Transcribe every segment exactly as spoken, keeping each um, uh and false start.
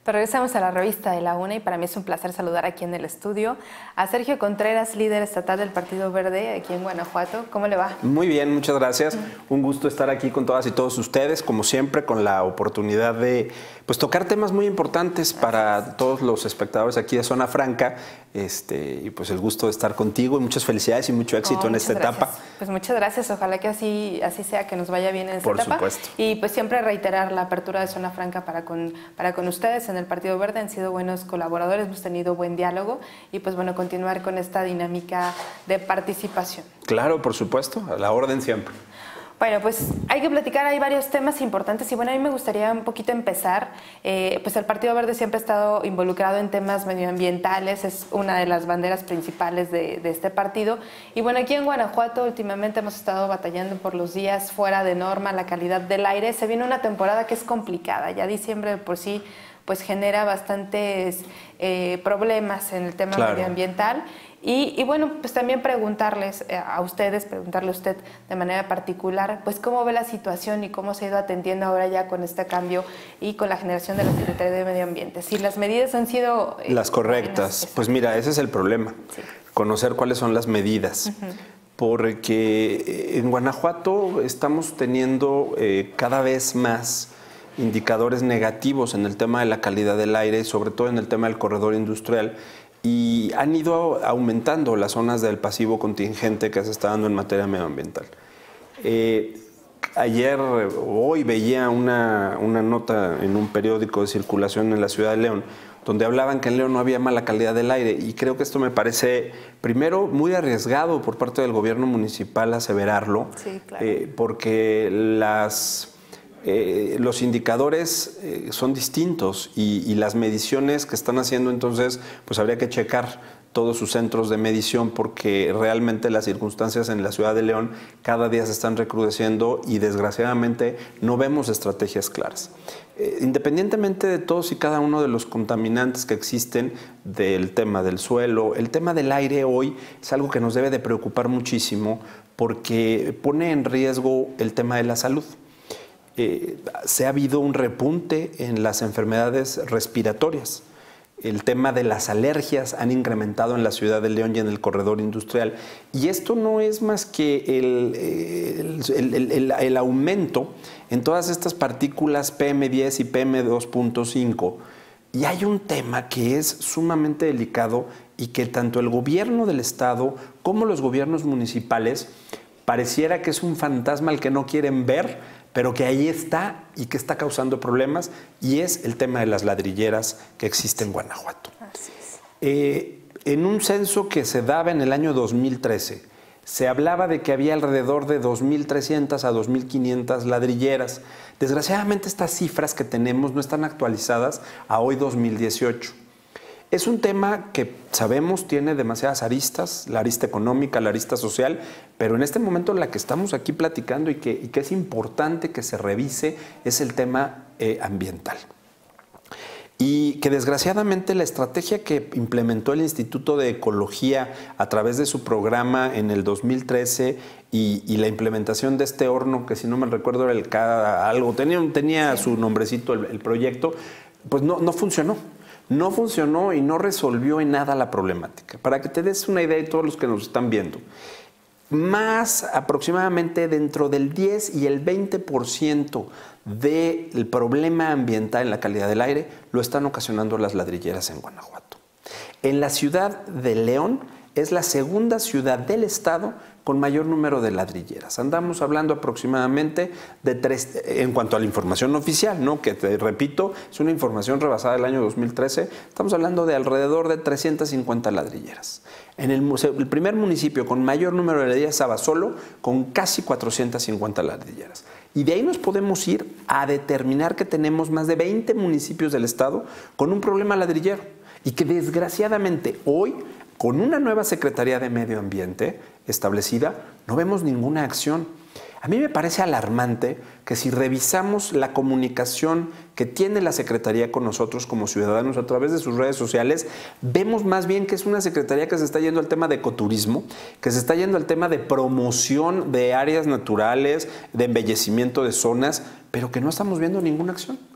Pues regresamos a la revista de la UNA y para mí es un placer saludar aquí en el estudio a Sergio Contreras, líder estatal del Partido Verde aquí en Guanajuato. ¿Cómo le va? Muy bien, muchas gracias. Mm. Un gusto estar aquí con todas y todos ustedes, como siempre, con la oportunidad de pues, tocar temas muy importantes para todos los espectadores aquí de Zona Franca. Este, y pues el gusto de estar contigo y muchas felicidades y mucho éxito oh, en esta gracias. etapa. Pues muchas gracias, ojalá que así, así sea, que nos vaya bien en esta Por etapa. Supuesto. Y pues siempre reiterar la apertura de Zona Franca para con, para con ustedes en el Partido Verde, han sido buenos colaboradores, hemos tenido buen diálogo y pues bueno, continuar con esta dinámica de participación. Claro, por supuesto, a la orden siempre. Bueno, pues hay que platicar, hay varios temas importantes y bueno, a mí me gustaría un poquito empezar, eh, pues el Partido Verde siempre ha estado involucrado en temas medioambientales, es una de las banderas principales de, de este partido y bueno, aquí en Guanajuato últimamente hemos estado batallando por los días fuera de norma, la calidad del aire, se viene una temporada que es complicada, ya diciembre de por sí pues genera bastantes eh, problemas en el tema claro. medioambiental. Y, y bueno, pues también preguntarles a ustedes, preguntarle a usted de manera particular, pues cómo ve la situación y cómo se ha ido atendiendo ahora ya con este cambio y con la generación de la Secretaría de Medio Ambiente. Si las medidas han sido... Eh, las correctas. Buenas, pues mira, ese es el problema, sí. Conocer cuáles son las medidas. Uh-huh. Porque en Guanajuato estamos teniendo eh, cada vez más indicadores negativos en el tema de la calidad del aire, sobre todo en el tema del corredor industrial, y han ido aumentando las zonas del pasivo contingente que se está dando en materia medioambiental. Eh, ayer, hoy veía una, una nota en un periódico de circulación en la ciudad de León, donde hablaban que en León no había mala calidad del aire, y creo que esto me parece, primero, muy arriesgado por parte del gobierno municipal aseverarlo, sí, claro. eh, porque las... Eh, los indicadores eh, son distintos y, y las mediciones que están haciendo, entonces, pues habría que checar todos sus centros de medición porque realmente las circunstancias en la ciudad de León cada día se están recrudeciendo y desgraciadamente no vemos estrategias claras. Eh, independientemente de todos y cada uno de los contaminantes que existen, del tema del suelo, el tema del aire hoy es algo que nos debe de preocupar muchísimo porque pone en riesgo el tema de la salud. Eh, se ha habido un repunte en las enfermedades respiratorias. El tema de las alergias han incrementado en la ciudad de León y en el corredor industrial. Y esto no es más que el, el, el, el, el aumento en todas estas partículas P M diez y P M dos punto cinco. Y hay un tema que es sumamente delicado y que tanto el gobierno del estado como los gobiernos municipales pareciera que es un fantasma al que no quieren ver, pero que ahí está y que está causando problemas, y es el tema de las ladrilleras que existe en Guanajuato. Así es. Eh, en un censo que se daba en el año dos mil trece, se hablaba de que había alrededor de dos mil trescientas a dos mil quinientas ladrilleras. Desgraciadamente estas cifras que tenemos no están actualizadas a hoy dos mil dieciocho. Es un tema que sabemos tiene demasiadas aristas, la arista económica, la arista social, pero en este momento la que estamos aquí platicando y que, y que es importante que se revise es el tema eh, ambiental. Y que desgraciadamente la estrategia que implementó el Instituto de Ecología a través de su programa en el dos mil trece y, y la implementación de este horno, que si no me recuerdo era el K algo, tenía, tenía sí. su nombrecito el, el proyecto, pues no, no funcionó. No funcionó y no resolvió en nada la problemática. Para que te des una idea y todos los que nos están viendo, más aproximadamente dentro del diez y el veinte por ciento del problema ambiental en la calidad del aire lo están ocasionando las ladrilleras en Guanajuato. En la ciudad de León es la segunda ciudad del estado con mayor número de ladrilleras. Andamos hablando aproximadamente de tres, en cuanto a la información oficial, ¿no? Que te repito, es una información rebasada del año dos mil trece, estamos hablando de alrededor de trescientas cincuenta ladrilleras. En el, el primer municipio con mayor número de ladrilleras estaba solo, con casi cuatrocientas cincuenta ladrilleras. Y de ahí nos podemos ir a determinar que tenemos más de veinte municipios del estado con un problema ladrillero y que desgraciadamente hoy, con una nueva Secretaría de Medio Ambiente establecida, no vemos ninguna acción. A mí me parece alarmante que si revisamos la comunicación que tiene la Secretaría con nosotros como ciudadanos a través de sus redes sociales, vemos más bien que es una Secretaría que se está yendo al tema de ecoturismo, que se está yendo al tema de promoción de áreas naturales, de embellecimiento de zonas, pero que no estamos viendo ninguna acción.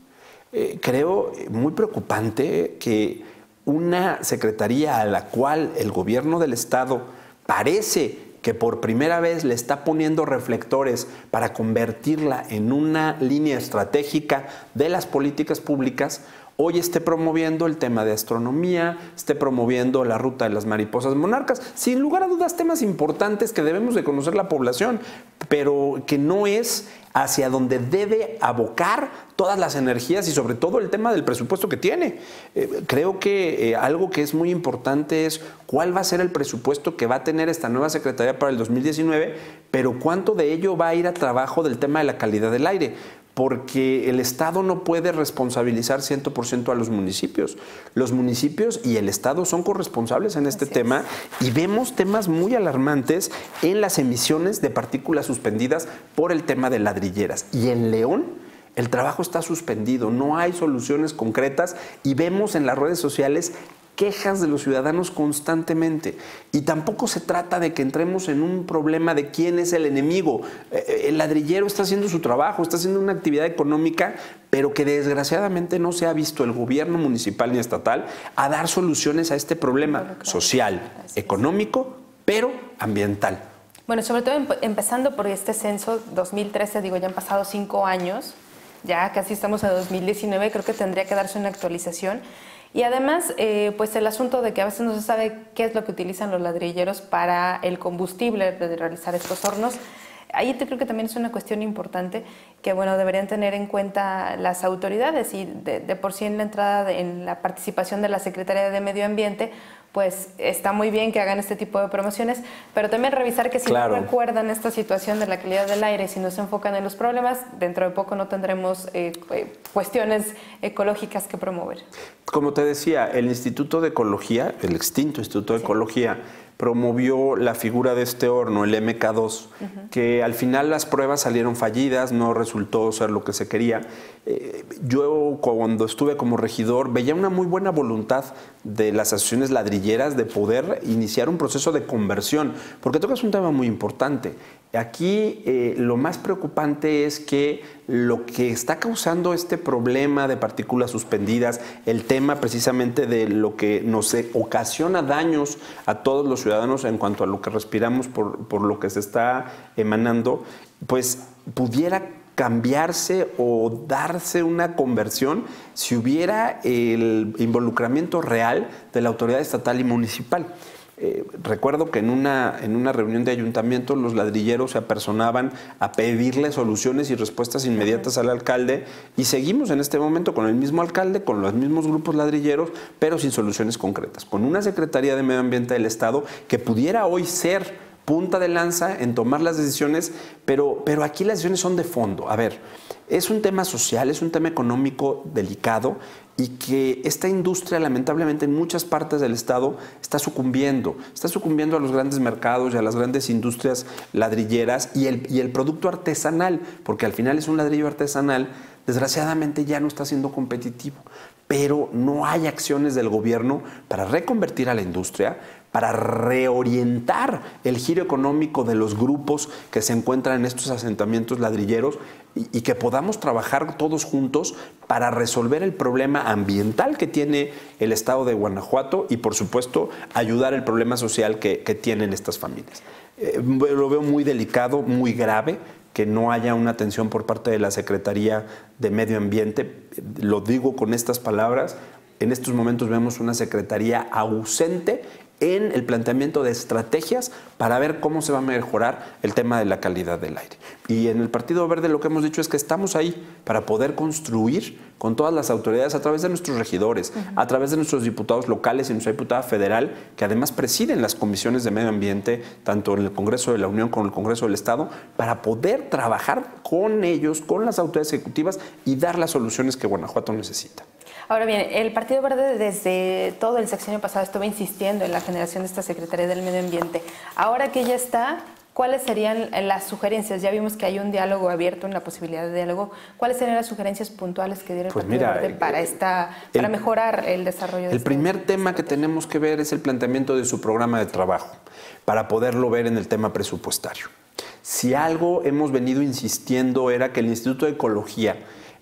Eh, creo muy preocupante que una secretaría a la cual el gobierno del Estado parece que por primera vez le está poniendo reflectores para convertirla en una línea estratégica de las políticas públicas, hoy esté promoviendo el tema de astronomía, esté promoviendo la ruta de las mariposas monarcas, sin lugar a dudas temas importantes que debemos de conocer la población, pero que no es hacia donde debe abocar todas las energías y sobre todo el tema del presupuesto que tiene. Eh, creo que eh, algo que es muy importante es cuál va a ser el presupuesto que va a tener esta nueva Secretaría para el dos mil diecinueve, pero cuánto de ello va a ir a trabajo del tema de la calidad del aire, porque el Estado no puede responsabilizar cien por ciento a los municipios. Los municipios y el Estado son corresponsables en este tema y vemos temas muy alarmantes en las emisiones de partículas suspendidas por el tema de ladrilleras. Y en León el trabajo está suspendido, no hay soluciones concretas y vemos en las redes sociales quejas de los ciudadanos constantemente. Y tampoco se trata de que entremos en un problema de quién es el enemigo. El ladrillero está haciendo su trabajo, está haciendo una actividad económica, pero que desgraciadamente no se ha visto el gobierno municipal ni estatal a dar soluciones a este problema social, económico, pero ambiental. Bueno, sobre todo empezando por este censo dos mil trece, digo, ya han pasado cinco años, ya casi estamos en dos mil diecinueve, creo que tendría que darse una actualización. Y además, eh, pues el asunto de que a veces no se sabe qué es lo que utilizan los ladrilleros para el combustible de realizar estos hornos. Ahí te creo que también es una cuestión importante que, bueno, deberían tener en cuenta las autoridades y de, de por sí en la entrada, de, en la participación de la Secretaría de Medio Ambiente, pues está muy bien que hagan este tipo de promociones, pero también revisar que si claro. no recuerdan esta situación de la calidad del aire, si no se enfocan en los problemas, dentro de poco no tendremos eh, cuestiones ecológicas que promover. Como te decía, el Instituto de Ecología, el extinto Instituto de sí. Ecología, promovió la figura de este horno, el M K dos, uh-huh. que al final las pruebas salieron fallidas, no resultó ser lo que se quería. Eh, yo cuando estuve como regidor veía una muy buena voluntad de las asociaciones ladrilleras de poder iniciar un proceso de conversión, porque tocas un tema muy importante. Aquí eh, lo más preocupante es que lo que está causando este problema de partículas suspendidas, el tema precisamente de lo que nos ocasiona daños a todos los ciudadanos en cuanto a lo que respiramos por, por lo que se está emanando, pues pudiera cambiarse o darse una conversión si hubiera el involucramiento real de la autoridad estatal y municipal. Eh, recuerdo que en una, en una reunión de ayuntamiento los ladrilleros se apersonaban a pedirle soluciones y respuestas inmediatas al alcalde y seguimos en este momento con el mismo alcalde, con los mismos grupos ladrilleros, pero sin soluciones concretas. Con una Secretaría de Medio Ambiente del Estado que pudiera hoy ser punta de lanza en tomar las decisiones, pero, pero aquí las decisiones son de fondo. A ver, es un tema social, es un tema económico delicado y que esta industria lamentablemente en muchas partes del estado está sucumbiendo, está sucumbiendo a los grandes mercados y a las grandes industrias ladrilleras y el, y el producto artesanal, porque al final es un ladrillo artesanal, desgraciadamente ya no está siendo competitivo, pero no hay acciones del gobierno para reconvertir a la industria, para reorientar el giro económico de los grupos que se encuentran en estos asentamientos ladrilleros y, y que podamos trabajar todos juntos para resolver el problema ambiental que tiene el estado de Guanajuato y, por supuesto, ayudar el problema social que, que tienen estas familias. Eh, lo veo muy delicado, muy grave, que no haya una atención por parte de la Secretaría de Medio Ambiente. Lo digo con estas palabras. En estos momentos vemos una secretaría ausente en el planteamiento de estrategias para ver cómo se va a mejorar el tema de la calidad del aire. Y en el Partido Verde lo que hemos dicho es que estamos ahí para poder construir con todas las autoridades a través de nuestros regidores, uh-huh. a través de nuestros diputados locales y nuestra diputada federal, que además presiden las comisiones de medio ambiente, tanto en el Congreso de la Unión como en el Congreso del Estado, para poder trabajar con ellos, con las autoridades ejecutivas y dar las soluciones que Guanajuato necesita. Ahora bien, el Partido Verde desde todo el sexenio pasado estuvo insistiendo en la generación de esta Secretaría del Medio Ambiente. Ahora que ya está, ¿cuáles serían las sugerencias? Ya vimos que hay un diálogo abierto, una posibilidad de diálogo. ¿Cuáles serían las sugerencias puntuales que diera el pues Partido mira, Verde para, esta, para el, mejorar el desarrollo de El primer este tema que tenemos que ver es el planteamiento de su programa de trabajo, para poderlo ver en el tema presupuestario. Si algo hemos venido insistiendo era que el Instituto de Ecología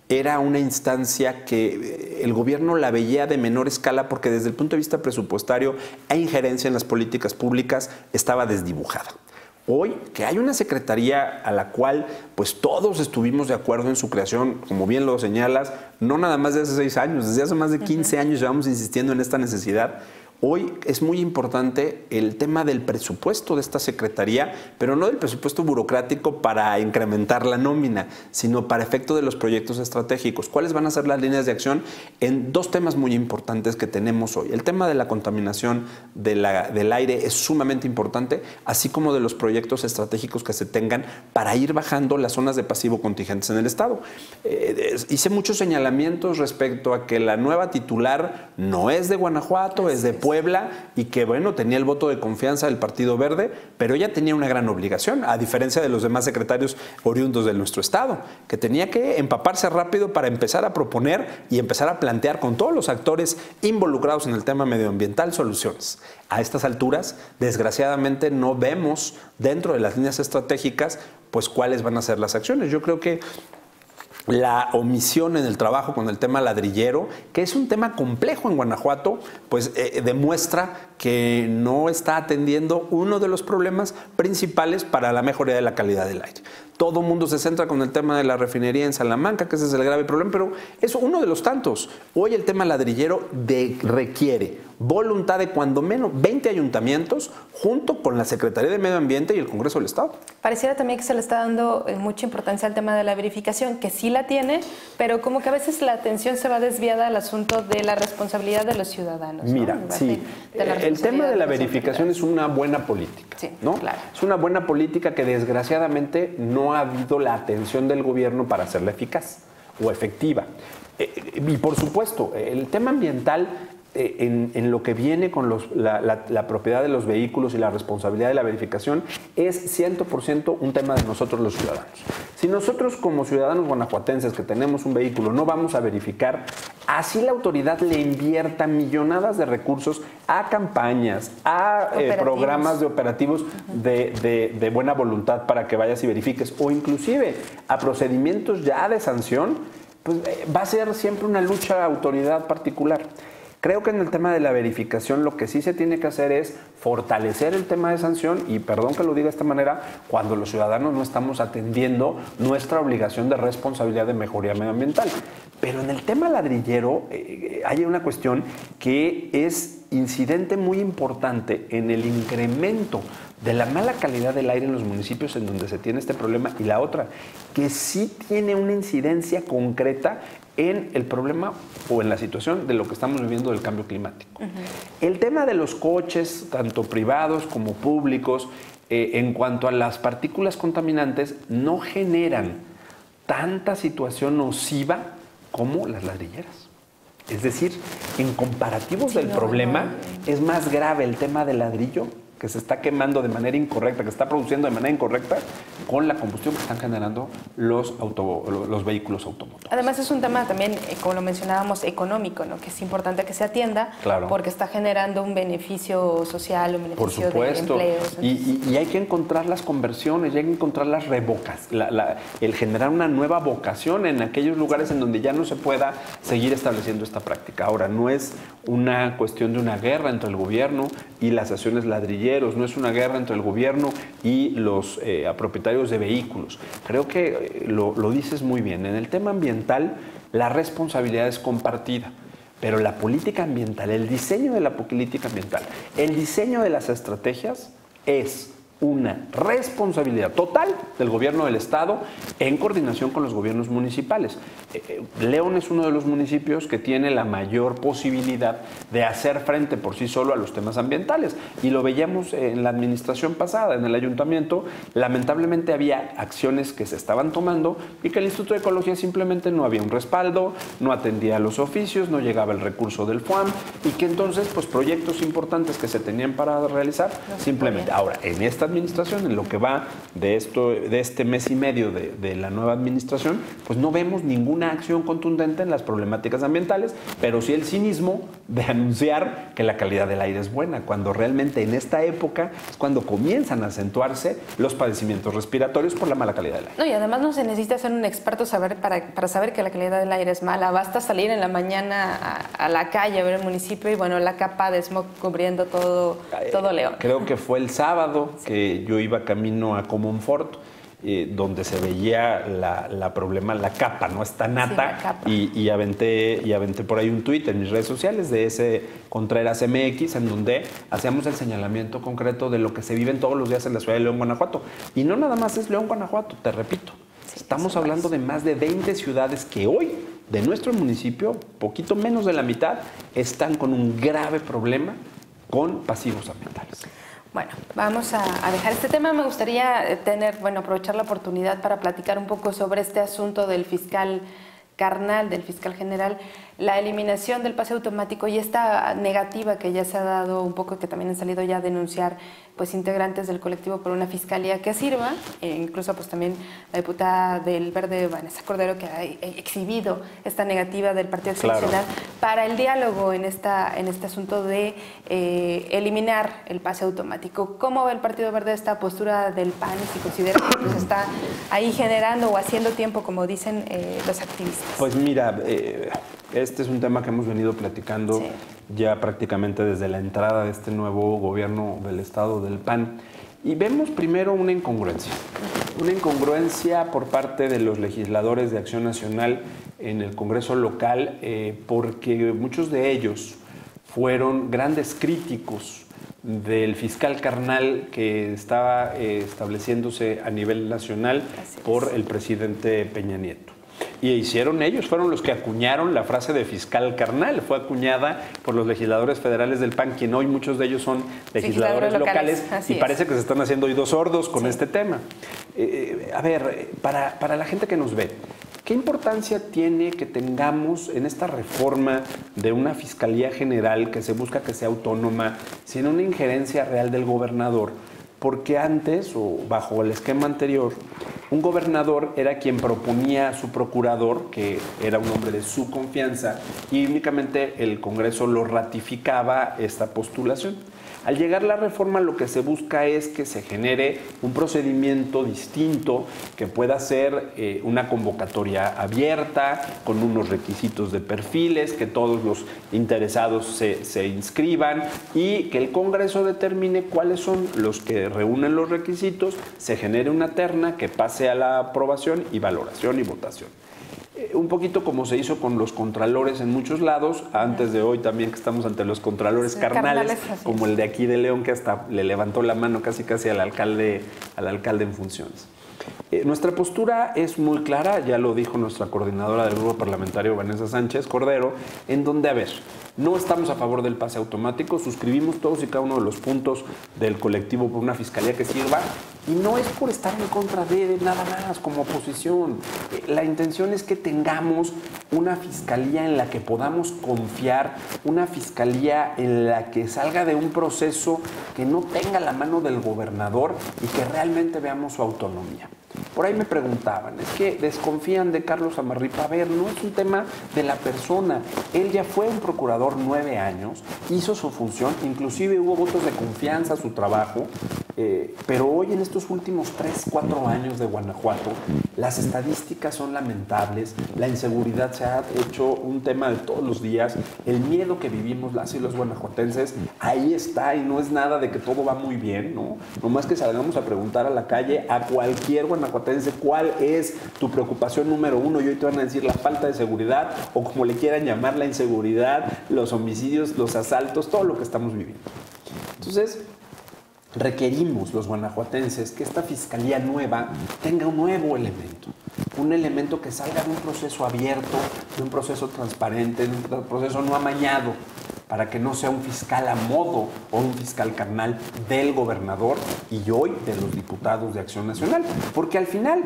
era una instancia que el gobierno la veía de menor escala porque desde el punto de vista presupuestario e injerencia en las políticas públicas estaba desdibujada. Hoy, que hay una secretaría a la cual pues todos estuvimos de acuerdo en su creación, como bien lo señalas, no nada más de hace seis años, desde hace más de quince uh-huh. años llevamos insistiendo en esta necesidad. Hoy es muy importante el tema del presupuesto de esta secretaría, pero no del presupuesto burocrático para incrementar la nómina, sino para efecto de los proyectos estratégicos. ¿Cuáles van a ser las líneas de acción en dos temas muy importantes que tenemos hoy? El tema de la contaminación de la, del aire es sumamente importante, así como de los proyectos estratégicos que se tengan para ir bajando las zonas de pasivo contingentes en el Estado. Eh, hice muchos señalamientos respecto a que la nueva titular no es de Guanajuato, es de Puebla, Puebla y que, bueno, tenía el voto de confianza del Partido Verde, pero ella tenía una gran obligación, a diferencia de los demás secretarios oriundos de nuestro Estado, que tenía que empaparse rápido para empezar a proponer y empezar a plantear con todos los actores involucrados en el tema medioambiental soluciones. A estas alturas, desgraciadamente, no vemos dentro de las líneas estratégicas pues cuáles van a ser las acciones. Yo creo que la omisión en el trabajo con el tema ladrillero, que es un tema complejo en Guanajuato, pues eh, demuestra que no está atendiendo uno de los problemas principales para la mejoría de la calidad del aire. Todo el mundo se centra con el tema de la refinería en Salamanca, que ese es el grave problema, pero es uno de los tantos. Hoy el tema ladrillero de, requiere voluntad de cuando menos veinte ayuntamientos junto con la Secretaría de Medio Ambiente y el Congreso del Estado. Pareciera también que se le está dando mucha importancia al tema de la verificación, que sí la tiene, pero como que a veces la atención se va desviada al asunto de la responsabilidad de los ciudadanos. Mira, ¿no? sí, el tema de la verificación es una buena política, sí, ¿no? Claro. Es una buena política que desgraciadamente no ha habido la atención del gobierno para hacerla eficaz o efectiva. Eh, y por supuesto, el tema ambiental, eh, en, en lo que viene con los, la, la, la propiedad de los vehículos y la responsabilidad de la verificación, es cien por ciento un tema de nosotros los ciudadanos. Si nosotros como ciudadanos guanajuatenses que tenemos un vehículo no vamos a verificar, así la autoridad le invierta millonadas de recursos a campañas, a eh, programas de operativos de, de, de buena voluntad para que vayas y verifiques, o inclusive a procedimientos ya de sanción, pues eh, va a ser siempre una lucha autoridad particular. Creo que en el tema de la verificación lo que sí se tiene que hacer es fortalecer el tema de sanción y, perdón que lo diga de esta manera, cuando los ciudadanos no estamos atendiendo nuestra obligación de responsabilidad de mejoría medioambiental. Pero en el tema ladrillero eh, hay una cuestión que es incidente muy importante en el incremento de la mala calidad del aire en los municipios en donde se tiene este problema, y la otra, que sí tiene una incidencia concreta en el problema o en la situación de lo que estamos viviendo del cambio climático. Uh-huh. El tema de los coches, tanto privados como públicos, eh, en cuanto a las partículas contaminantes, no generan tanta situación nociva como las ladrilleras. Es decir, en comparativos sí, del no, problema, no, no. es más grave el tema del ladrillo que se está quemando de manera incorrecta, que se está produciendo de manera incorrecta, con la combustión que están generando los, auto, los vehículos automotores. Además es un tema también, como lo mencionábamos, económico, ¿no? Que es importante que se atienda, claro, porque está generando un beneficio social, un beneficio Por supuesto. de empleos. Y, y, y hay que encontrar las conversiones, y hay que encontrar las revocas, la, la, el generar una nueva vocación en aquellos lugares en donde ya no se pueda seguir estableciendo esta práctica. Ahora, no es una cuestión de una guerra entre el gobierno y las asociaciones ladrilleras, no es una guerra entre el gobierno y los eh, propietarios de vehículos. Creo que eh, lo, lo dices muy bien. En el tema ambiental, la responsabilidad es compartida, pero la política ambiental, el diseño de la política ambiental, el diseño de las estrategias es una responsabilidad total del gobierno del Estado en coordinación con los gobiernos municipales. Eh, León es uno de los municipios que tiene la mayor posibilidad de hacer frente por sí solo a los temas ambientales, y lo veíamos en la administración pasada, en el ayuntamiento. Lamentablemente había acciones que se estaban tomando y que el Instituto de Ecología simplemente no había un respaldo, no atendía a los oficios, no llegaba el recurso del F U A M, y que entonces pues proyectos importantes que se tenían para realizar no simplemente. Ahora, en esta administración, en lo que va de esto, de este mes y medio de, de la nueva administración, pues no vemos ninguna acción contundente en las problemáticas ambientales, pero sí el cinismo de anunciar que la calidad del aire es buena, cuando realmente en esta época es cuando comienzan a acentuarse los padecimientos respiratorios por la mala calidad del aire. No, y además no se necesita ser un experto saber para, para saber que la calidad del aire es mala. Basta salir en la mañana a, a la calle, a ver el municipio y bueno, la capa de smog cubriendo todo, todo León. Creo que fue el sábado sí. que yo iba camino a Comonfort, Eh, donde se veía la, la problema, la capa, ¿no? Esta nata. Sí, capa. Y, y, aventé, y aventé por ahí un tuit en mis redes sociales de ese Contreras M X, en donde hacíamos el señalamiento concreto de lo que se vive todos los días en la ciudad de León, Guanajuato. Y no nada más es León, Guanajuato, te repito. Sí, Estamos hablando de más de veinte ciudades que hoy, de nuestro municipio, poquito menos de la mitad, están con un grave problema con pasivos ambientales. Bueno, vamos a, a dejar este tema. Me gustaría tener, bueno, aprovechar la oportunidad para platicar un poco sobre este asunto del fiscal carnal, del fiscal general, la eliminación del pase automático y esta negativa que ya se ha dado un poco, que también han salido ya a denunciar pues integrantes del colectivo por una fiscalía que sirva, e incluso pues también la diputada del Verde, Vanessa Cordero, que ha exhibido esta negativa del Partido Acción Nacional claro. para el diálogo en, esta, en este asunto de eh, eliminar el pase automático. ¿Cómo ve el Partido Verde esta postura del P A N y si considera que pues, está ahí generando o haciendo tiempo, como dicen eh, los activistas? Pues mira, eh, este es un tema que hemos venido platicando sí. ya prácticamente desde la entrada de este nuevo gobierno del Estado del P A N. Y vemos primero una incongruencia. Una incongruencia por parte de los legisladores de Acción Nacional en el Congreso local, eh, porque muchos de ellos fueron grandes críticos del fiscal carnal que estaba eh, estableciéndose a nivel nacional por el presidente Peña Nieto. Y hicieron ellos, fueron los que acuñaron la frase de fiscal carnal. Fue acuñada por los legisladores federales del P A N, quien hoy muchos de ellos son legisladores, legisladores locales, locales y es. Parece que se están haciendo oídos sordos con sí. este tema. Eh, a ver, para, para la gente que nos ve, ¿qué importancia tiene que tengamos en esta reforma de una Fiscalía General que se busca que sea autónoma, sin una injerencia real del gobernador? Porque antes, o bajo el esquema anterior, un gobernador era quien proponía a su procurador, que era un hombre de su confianza, y únicamente el Congreso lo ratificaba esta postulación. Al llegar la reforma, lo que se busca es que se genere un procedimiento distinto, que pueda ser eh, una convocatoria abierta, con unos requisitos de perfiles, que todos los interesados se, se inscriban y que el Congreso determine cuáles son los que reúnen los requisitos, se genere una terna que pase a la aprobación y valoración y votación. Un poquito como se hizo con los contralores en muchos lados, antes de hoy también que estamos ante los contralores sí, carnales, carnales como el de aquí de León, que hasta le levantó la mano casi casi al alcalde, al alcalde en funciones. Eh, nuestra postura es muy clara, ya lo dijo nuestra coordinadora del grupo parlamentario, Vanessa Sánchez Cordero, en donde, a ver, no estamos a favor del pase automático, suscribimos todos y cada uno de los puntos del colectivo por una fiscalía que sirva, y no es por estar en contra de nada más como oposición. Eh, la intención es que tengamos una fiscalía en la que podamos confiar, una fiscalía en la que salga de un proceso que no tenga la mano del gobernador y que realmente veamos su autonomía. Por ahí me preguntaban, es que desconfían de Carlos Amarripa. A ver, no es un tema de la persona. Él ya fue un procurador nueve años, hizo su función, inclusive hubo votos de confianza a su trabajo, eh, pero hoy en estos últimos tres, cuatro años de Guanajuato, las estadísticas son lamentables, la inseguridad se ha hecho un tema de todos los días, el miedo que vivimos las y los guanajuatenses, ahí está, y no es nada de que todo va muy bien, ¿no? Nomás que salgamos a preguntar a la calle a cualquier guanajuatense cuál es tu preocupación número uno, y hoy te van a decir la falta de seguridad, o como le quieran llamar, la inseguridad, los homicidios, los asaltos, todo lo que estamos viviendo. Entonces, requerimos los guanajuatenses que esta fiscalía nueva tenga un nuevo elemento, un elemento que salga de un proceso abierto, de un proceso transparente, de un proceso no amañado, para que no sea un fiscal a modo o un fiscal carnal del gobernador y hoy de los diputados de Acción Nacional. Porque al final,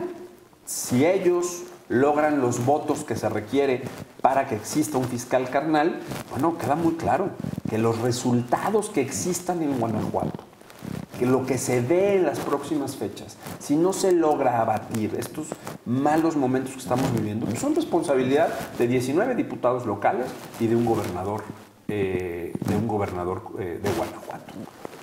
si ellos logran los votos que se requiere para que exista un fiscal carnal, bueno, queda muy claro que los resultados que existan en Guanajuato, que lo que se dé en las próximas fechas, si no se logra abatir estos malos momentos que estamos viviendo, pues son responsabilidad de diecinueve diputados locales y de un gobernador eh, de un gobernador eh, de Guanajuato,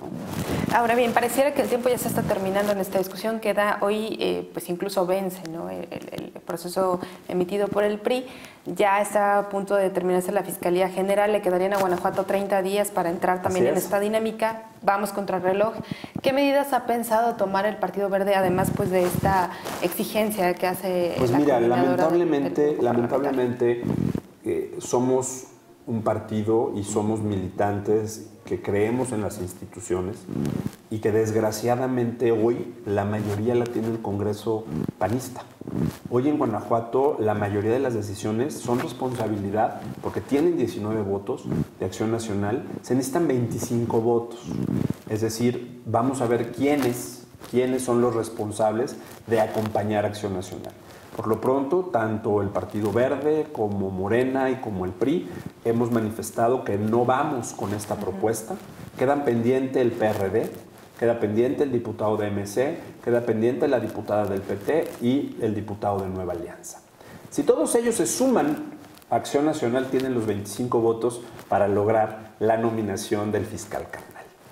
¿no? Ahora bien, pareciera que el tiempo ya se está terminando en esta discusión, queda hoy, eh, pues incluso vence, ¿no? el, el, el proceso emitido por el P R I, ya está a punto de terminarse la Fiscalía General, le quedarían a Guanajuato treinta días para entrar también en esta dinámica, vamos contra el reloj. ¿Qué medidas ha pensado tomar el Partido Verde, además pues de esta exigencia que hace pues la mira, coordinadora lamentablemente, del, del lamentablemente eh, somos un partido y somos militantes que creemos en las instituciones y que desgraciadamente hoy la mayoría la tiene el Congreso panista. Hoy en Guanajuato la mayoría de las decisiones son responsabilidad, porque tienen diecinueve votos de Acción Nacional, se necesitan veinticinco votos. Es decir, vamos a ver quiénes, quiénes son los responsables de acompañar a Acción Nacional. Por lo pronto, tanto el Partido Verde como Morena y como el P R I hemos manifestado que no vamos con esta propuesta. Quedan pendiente el P R D, queda pendiente el diputado de M C, queda pendiente la diputada del P T y el diputado de Nueva Alianza. Si todos ellos se suman, Acción Nacional tiene los veinticinco votos para lograr la nominación del fiscal carnal.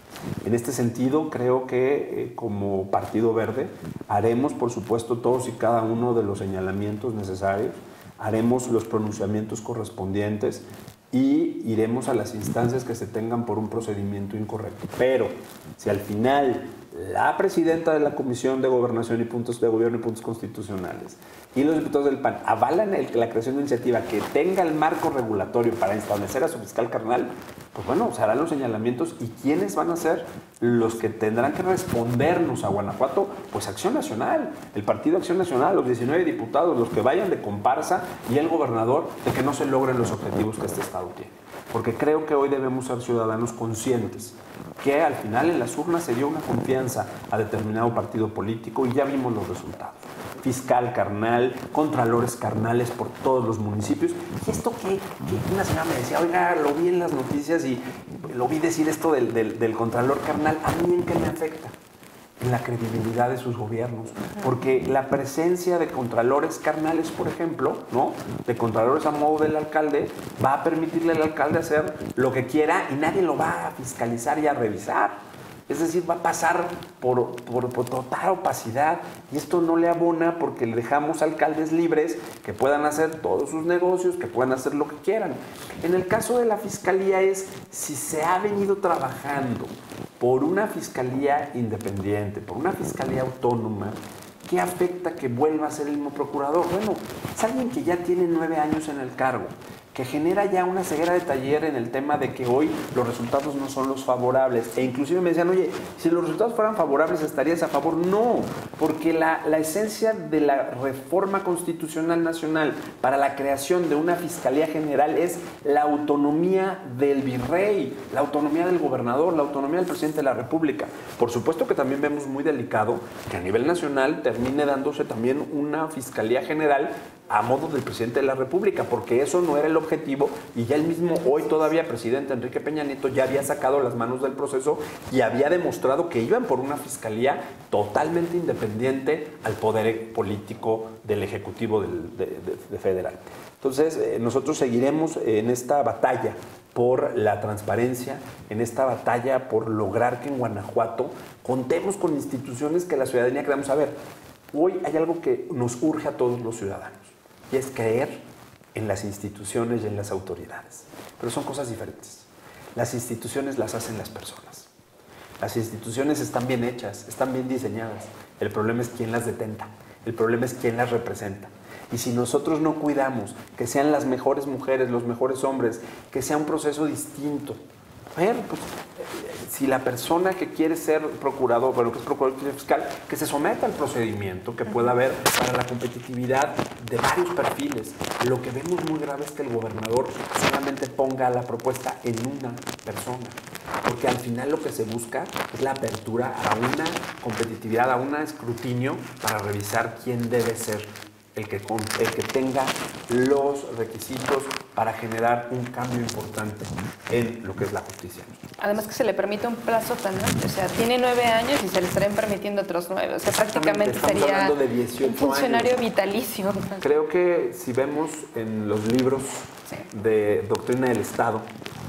En este sentido, creo que eh, como Partido Verde haremos, por supuesto, todos y cada uno de los señalamientos necesarios, haremos los pronunciamientos correspondientes y iremos a las instancias que se tengan por un procedimiento incorrecto. Pero si al final la presidenta de la Comisión de Gobernación y Puntos de Gobierno y Puntos Constitucionales y los diputados del P A N avalan el, la creación de una iniciativa que tenga el marco regulatorio para establecer a su fiscal carnal, pues bueno, se harán los señalamientos. ¿Y quiénes van a ser los que tendrán que respondernos a Guanajuato? Pues Acción Nacional, el Partido Acción Nacional, los diecinueve diputados, los que vayan de comparsa y el gobernador, de que no se logren los objetivos que este Estado tiene. Porque creo que hoy debemos ser ciudadanos conscientes que al final en las urnas se dio una confianza a determinado partido político y ya vimos los resultados. Fiscal carnal, contralores carnales por todos los municipios. Y esto que, que una señora me decía, oiga, lo vi en las noticias y lo vi decir esto del, del, del contralor carnal, ¿a mí en qué me afecta? En la credibilidad de sus gobiernos, porque la presencia de contralores carnales, por ejemplo, ¿no? De contralores a modo del alcalde, va a permitirle al alcalde hacer lo que quiera y nadie lo va a fiscalizar y a revisar. Es decir, va a pasar por, por, por total opacidad y esto no le abona porque le dejamos alcaldes libres que puedan hacer todos sus negocios, que puedan hacer lo que quieran. En el caso de la fiscalía es si se ha venido trabajando por una fiscalía independiente, por una fiscalía autónoma, ¿qué afecta que vuelva a ser el mismo procurador? Bueno, es alguien que ya tiene nueve años en el cargo, que genera ya una ceguera de taller en el tema de que hoy los resultados no son los favorables. E inclusive me decían, oye, si los resultados fueran favorables, ¿estarías a favor? No, porque la, la esencia de la reforma constitucional nacional para la creación de una Fiscalía General es la autonomía del virrey, la autonomía del gobernador, la autonomía del presidente de la República. Por supuesto que también vemos muy delicado que a nivel nacional termine dándose también una Fiscalía General a modo del presidente de la República, porque eso no era el objetivo y ya el mismo hoy todavía presidente Enrique Peña Nieto ya había sacado las manos del proceso y había demostrado que iban por una fiscalía totalmente independiente al poder político del Ejecutivo del, de, de, de federal. Entonces, eh, nosotros seguiremos en esta batalla por la transparencia, en esta batalla por lograr que en Guanajuato contemos con instituciones que la ciudadanía queramos saber. Hoy hay algo que nos urge a todos los ciudadanos y es creer en las instituciones y en las autoridades. Pero son cosas diferentes. Las instituciones las hacen las personas. Las instituciones están bien hechas, están bien diseñadas. El problema es quién las detenta, el problema es quién las representa. Y si nosotros no cuidamos que sean las mejores mujeres, los mejores hombres, que sea un proceso distinto. A ver, pues, si la persona que quiere ser procurador, bueno, que es procurador fiscal, que se someta al procedimiento que pueda haber para la competitividad de varios perfiles. Lo que vemos muy grave es que el gobernador solamente ponga la propuesta en una persona, porque al final lo que se busca es la apertura a una competitividad, a un escrutinio para revisar quién debe ser el que, el que tenga los requisitos para generar un cambio importante en lo que es la justicia. Además que se le permite un plazo tan amplio, o sea, tiene nueve años y se le estarían permitiendo otros nueve, o sea, prácticamente sería de dieciocho un funcionario años. vitalicio. Creo que si vemos en los libros sí. de doctrina del Estado,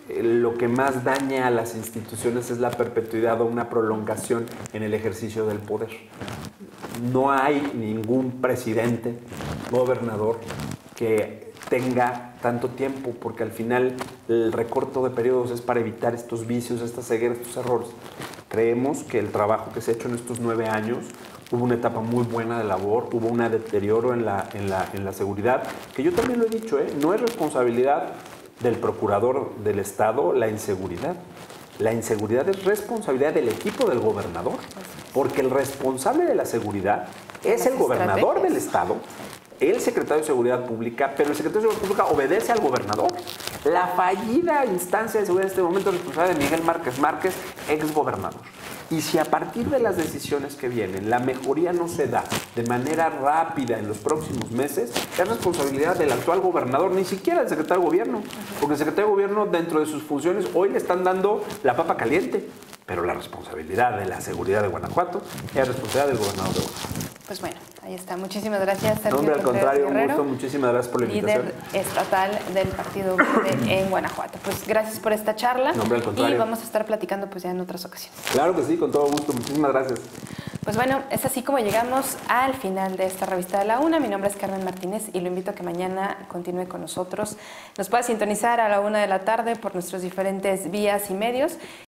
eh, lo que más daña a las instituciones es la perpetuidad o una prolongación en el ejercicio del poder. No hay ningún presidente, gobernador, que tenga tanto tiempo, porque al final el recorto de periodos es para evitar estos vicios, estas cegueras, estos errores. Creemos que el trabajo que se ha hecho en estos nueve años, hubo una etapa muy buena de labor, hubo un deterioro en la, en la, en la seguridad, que yo también lo he dicho, ¿eh? No es responsabilidad del procurador del Estado la inseguridad. La inseguridad es responsabilidad del equipo del gobernador, porque el responsable de la seguridad es el gobernador del Estado, el secretario de Seguridad Pública, pero el secretario de Seguridad Pública obedece al gobernador. La fallida instancia de seguridad en este momento es responsable de Miguel Márquez Márquez, ex gobernador. Y si a partir de las decisiones que vienen la mejoría no se da de manera rápida en los próximos meses, es responsabilidad del actual gobernador, ni siquiera del secretario de Gobierno, porque el secretario de Gobierno dentro de sus funciones hoy le están dando la papa caliente, pero la responsabilidad de la seguridad de Guanajuato es responsabilidad del gobernador de Guanajuato. Pues bueno, ahí está. Muchísimas gracias, Sergio. No, al contrario, un Guerrero, gusto. Muchísimas gracias por la invitación. Líder estatal del Partido Verde en Guanajuato. Pues gracias por esta charla. No, al contrario. Y vamos a estar platicando pues ya en otras ocasiones. Claro que sí, con todo gusto. Muchísimas gracias. Pues bueno, es así como llegamos al final de esta revista de la UNA. Mi nombre es Carmen Martínez y lo invito a que mañana continúe con nosotros. Nos puede sintonizar a la una de la tarde por nuestros diferentes vías y medios